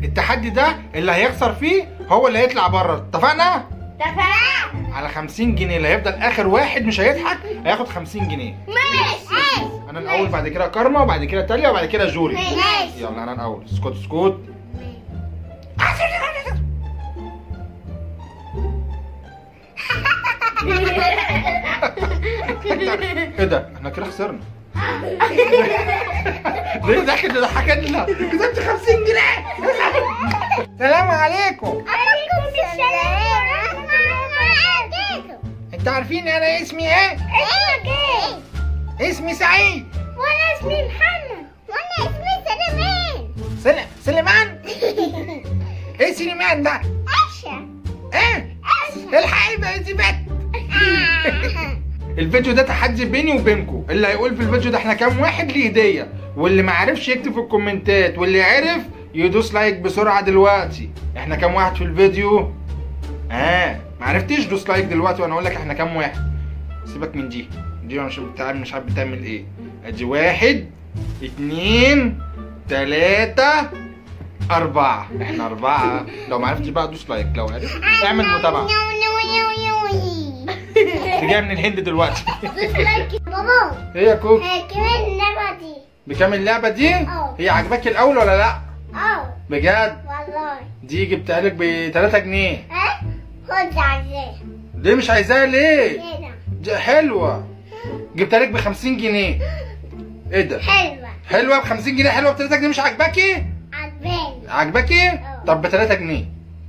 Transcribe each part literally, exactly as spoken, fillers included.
التحدي ده اللي هيخسر فيه هو اللي هيطلع بره، اتفقنا؟ اتفقنا. على خمسين جنيه، اللي هيفضل اخر واحد مش هيضحك هياخد خمسين جنيه. ماشي. انا الاول، بعد كده كارما، وبعد كده تاليا، وبعد كده جوري. ماشي. يلا انا الاول. اسكت اسكت. ايه ده؟ احنا كده خسرنا. ليه داخل تضحكنا؟ كسبت خمسين جنيه. السلام عليكم. عليكم السلام ورحمة الله وبركاته. انتوا عارفين انا اسمي ايه؟ اسمك ايه؟ اسمي سعيد. وانا اسمي محمد. وانا اسمي سليمان. سل... سليمان؟ ايه سليمان ده؟ اشا. ايه؟ الحقي بقى دي بت. الفيديو ده تحدي بيني وبينكم، اللي هيقول في الفيديو ده احنا كام واحد ليه هديه، واللي ما عرفش يكتب في الكومنتات، واللي عرف يدوس لايك بسرعه دلوقتي. احنا كام واحد في الفيديو؟ اه ما عرفتيش دوس لايك دلوقتي وانا اقول لك احنا كام واحد. سيبك من دي دي مش بتعمل، مش عارف بتعمل ايه. ادي واحد اتنين تلاته اربعه، احنا اربعه. لو ما عرفتش بقى دوس لايك، لو عرفت اعمل متابعه. دي جايه من الهند دلوقتي. بابا. ايه يا كوك؟ كمان اللعبة دي. بكام اللعبه دي؟ اه. هي عجباك الاول ولا لا؟ اه بجد؟ والله. دي جبتها لك ب تلاتة جنيه. ها؟ خد عزاه. ليه مش عايزاها ليه؟ كده. دي حلوه. جبتها لك ب خمسين جنيه. ايه ده؟ حلوة. حلوه ب خمسين جنيه، حلوه ب تلاتة جنيه، مش عاجباكي؟ عجباني. عاجباكي؟ اه. طب ب تلاتة جنيه.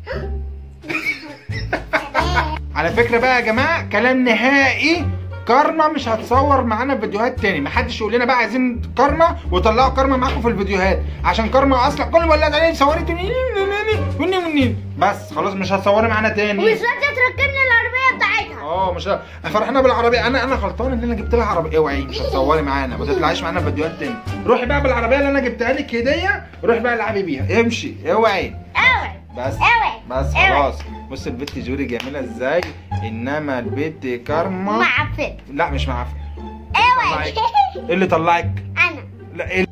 على فكره بقى يا جماعه، كلام نهائي، كارما مش هتصور معانا فيديوهات تاني. محدش يقول لنا بقى عايزين كارما وطلعوا كارما معاكم في الفيديوهات، عشان كارما اصلا كل ما قالت عليه صورت وني وني بس خلاص مش هتصوري معانا تاني. ومش راضية تركبني العربية بتاعتها. اه مش ه- فرحنا بالعربيه. انا انا غلطان ان انا جبت لها عربيه. اوعي مش هتصوري معانا، ما تطلعيش معانا في فيديوهات تاني. روحي بقى بالعربيه اللي انا جبتها لك هديه، روحي بقى العبي بيها. امشي اوعي. اوعي. بس اوعي. بس اوعي. خلاص. بص البت جوري جميله ازاي، انما البت كارما معفن. لا مش معفن. اوعي. ايه اللي طلعك؟ انا. لا ايه